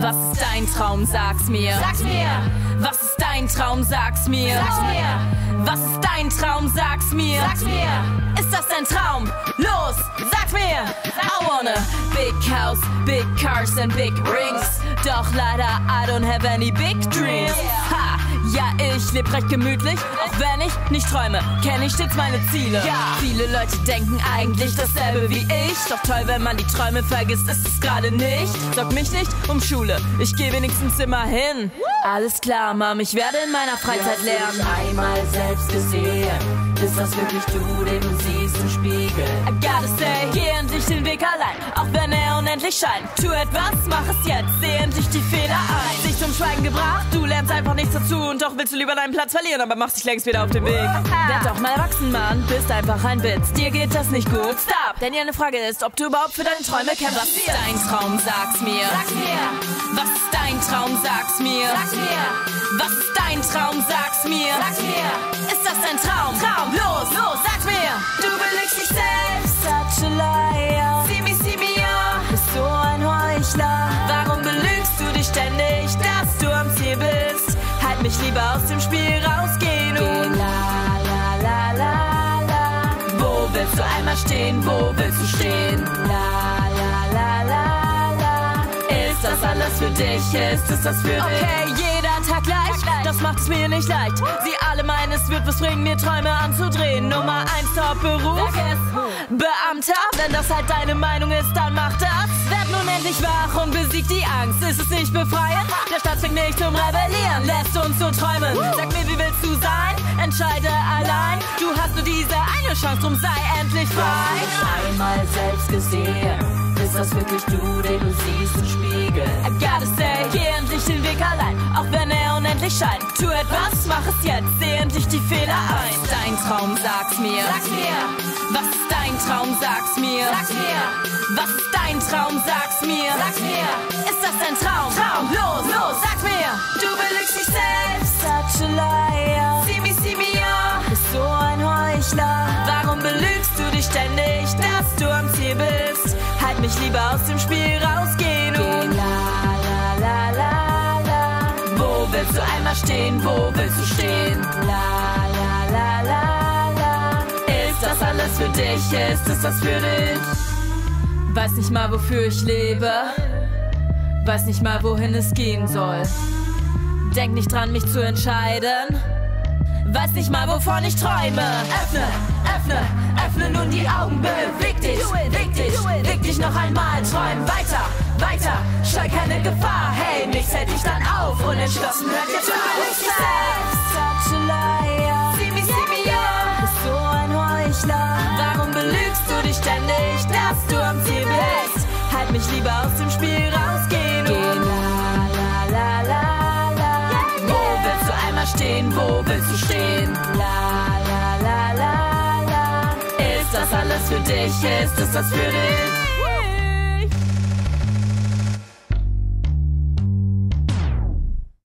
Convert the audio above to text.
Was ist dein Traum, sag's mir. Sag's mir. Was ist dein Traum, sag's mir. Sag's mir. Was ist dein Traum, sag's mir. Sag's mir. Ist das dein Traum? Los, sag's mir. I want a big house, big cars and big rings. Doch leider, I don't have any big dreams. Ha, ja, ich leb recht gemütlich. Auch wenn ich nicht träume, kenn ich stets meine Ziele. Ja. Viele Leute denken eigentlich dasselbe wie ich. Doch toll, wenn man die Träume vergisst, ist es gerade nicht. Sorg mich nicht um Schule, ich geh wenigstens immer hin. Alles klar, Mom, ich werde in meiner Freizeit lernen. Einmal selbst gesehen, ist das wirklich du, den du siehst im Spiegel? I gotta say, geh endlich den Weg allein, auch wenn er unendlich scheint. Tu etwas, mach es jetzt, seh endlich die Fehler ein. Dich zum Schweigen gebracht, du lernst einfach nichts dazu. Und doch willst du lieber deinen Platz verlieren, aber machst dich längst wieder auf den Weg. Werd doch mal erwachsen, Mann, bist einfach ein Witz. Dir geht das nicht gut, stop. Denn die eine Frage ist, ob du überhaupt für deine Träume kämpfst. Was ist dein Traum, sag's mir. Sag's mir. Was ist dein Traum, sag's mir. Sag's mir. Was ist dein Traum, sag's mir. Sag's mir. Ist das dein Traum? Los, sag's mir. Du belügst dich selbst, such a liar. See me, ja. Bist so ein Heuchler. Warum belügst du dich ständig, dass du am Ziel bist? Halt mich lieber aus dem Spiel raus, geh nun. La. Wo willst du einmal stehen? Wo willst du stehen? La. Ist das alles für dich? Ist es das für dich? Okay, jeder Tag gleich, das macht es mir nicht leicht. Sie alle meinen, es wird was bringen, mir Träume anzudrehen. Nummer 1 Top-Beruf, Beamter. Wenn das halt deine Meinung ist, dann mach das. Werd nun endlich wach und besieg die Angst. Ist es nicht befreiend? Der Staat zwingt nicht zum Rebellieren, lässt uns so träumen. Sag mir, wie willst du sein? Entscheide allein. Du hast nur diese eine Chance, drum sei endlich frei. Einmal selbst gesehen, ist das wirklich du, den du siehst im Spiegel? I gotta say, geh endlich den Weg allein, auch wenn er unendlich scheint. Tu etwas, mach es jetzt, seh endlich die Fehler ein. Was ist dein Traum, sag's mir. Sag's mir. Was ist dein Traum, sag's mir. Sag's mir. Was ist dein Traum, sag's mir. Sag's mir. Ist das dein Traum? Los, sag's mir. Du belügst dich selbst, such a liar. See me, ja. Bist so ein Heuchler. Warum belügst du dich ständig, dass du am Ziel bist? Halt mich lieber aus dem Spiel raus, geh nun. La. Wo willst du einmal stehen? Wo willst du stehen? La. Ist das alles für dich? Ist es das für dich? Weiß nicht mal, wofür ich lebe. Weiß nicht mal, wohin es gehen soll. Denk nicht dran, mich zu entscheiden. Weiß nicht mal, wovon ich träume. Öffne nun die Augen, beweg dich noch einmal, träum weiter, scheu keine Gefahr, hey, nichts hält dich dann auf, unentschlossen hört jetzt auf. Such a liar. See me, ja. Bist so ein Heuchler. Warum belügst du dich ständig, dass du am Ziel bist? Halt mich lieber aus dem Spiel raus, geh nun. La. Wo willst du einmal stehen? Wo willst du stehen? La. Ist das alles für dich? Ist es das für dich?